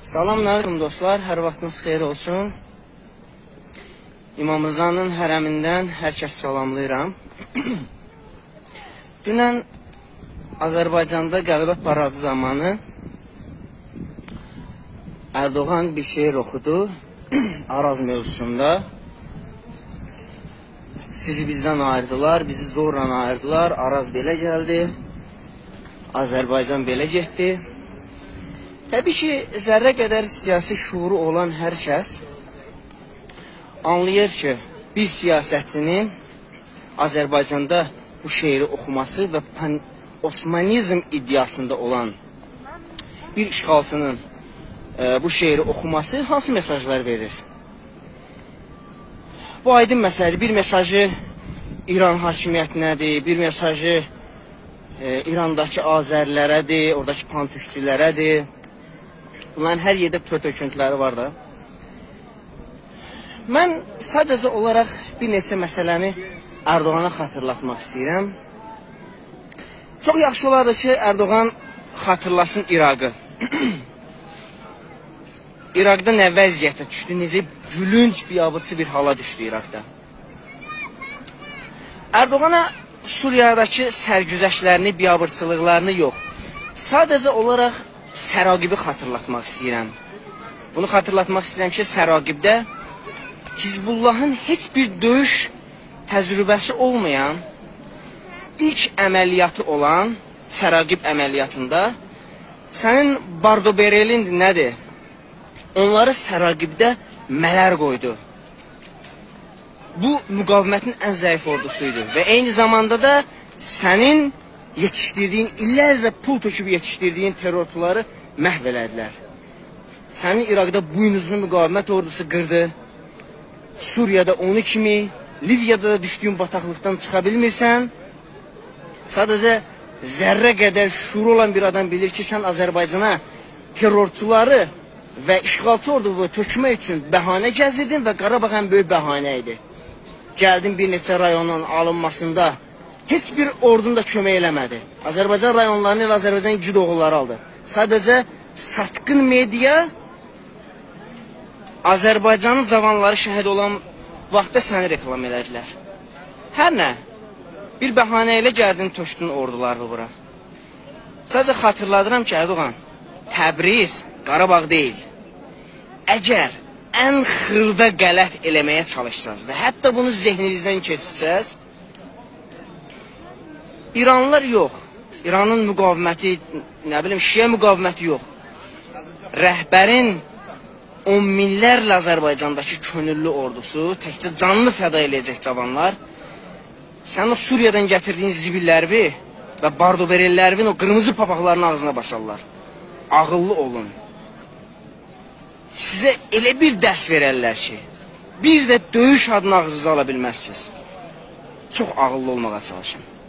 Salamünaleyküm dostlar, hər vaxtınız xeyir olsun. İmam Rızanın hərəmindən hər kəs salamlayıram. Dünən Azərbaycanda qələbə paradı zamanı Erdoğan bir şeir oxudu Araz mövzusunda. Sizi bizdən ayırdılar, bizi zorla ayırdılar, Araz belə gəldi, Azərbaycan belə getdi. Təbii ki, zərrə qədər siyasi şuuru olan hər kəs anlayır ki, bir siyasətçinin Azərbaycanda bu şeiri oxuması və Osmanizm iddiasında olan bir işğalçının bu şeiri oxuması hansı mesajlar verir? Bu aydın məsələdir. Bir mesajı İran hakimiyyətinədir, bir mesajı İrandakı Azərlərədir, oradakı pantürkçülərədir. Bunların hər yerdə tör-töküntüləri var da. Mən sadəcə olaraq bir neçə məsələni Erdoğana xatırlatmaq istəyirəm. Çox yaxşı olardı ki, Erdoğan xatırlasın İraqı. İraqda nə vəziyyətə düşdü, necə gülünc, biabırçı bir hala düşdü İraqda. Erdoğana Suriyadakı sərgüzəşlərini, biabırçılıqlarını yox, sadəcə olaraq Səraqibi xatırlatmaq istəyirəm. Bunu xatırlatmaq istəyirəm ki, Səraqibdə Hizbullahın heç bir döyüş təcrübəsi olmayan ilk əməliyyatı olan Səraqib əməliyyatında sənin Bardoberelin nədir? Onları Səraqibdə mələr qoydu. Bu, müqavimətin ən zəif ordusuydu və eyni zamanda da sənin yetişdirdiyin, illərcə pul töküb yetişdirdiyin terrorçuları məhv elədilər. Sənin İraqda buynuzlu müqavimət ordusu qırdı. Suriyada onu kimi, Liviyada da düşdüyün bataqlıqdan çıxa bilmirsən. Sadəcə zərrə qədər şuuru olan bir adam bilir ki, sən Azərbaycana terrorçuları və işğalçı orduyu tökmək üçün bəhanə gəzirdin və Qarabağ ən böyük bəhanə idi. Gəldin bir neçə rayonun alınmasında heç bir ordun da kömək eləmədi. Azərbaycan rayonlarını ilə Azərbaycan igid oğulları aldı. Sadəcə satqın media Azərbaycanın cavanları şəhid olan vaxtda səni reklam elədilər. Hər nə? Bir bəhanə ilə gəldin, tökdün orduları bura. Sadəcə xatırladıram ki, Erdoğan, Təbriz Qarabağ deyil. Əgər ən xırda qələt eləməyə çalışsınız və hətta bunu zehninizdən keçsəz, İranlılar yox, İranın müqaviməti, nə bilim, Şiə müqaviməti yox. Rəhbərin on minlərlə Azərbaycandakı könüllü ordusu, təkcə canlı fəda eləyəcək cavanlar, sən o Suriyadan gətirdiyin zibillərvi və Bardoberellərin o qırmızı papaqlarının ağzına basarlar. Ağıllı olun. Sizə elə bir dərs verərlər ki, bir də döyüş adını ağzınıza ala bilməzsiniz. Çox ağıllı olmağa çalışın.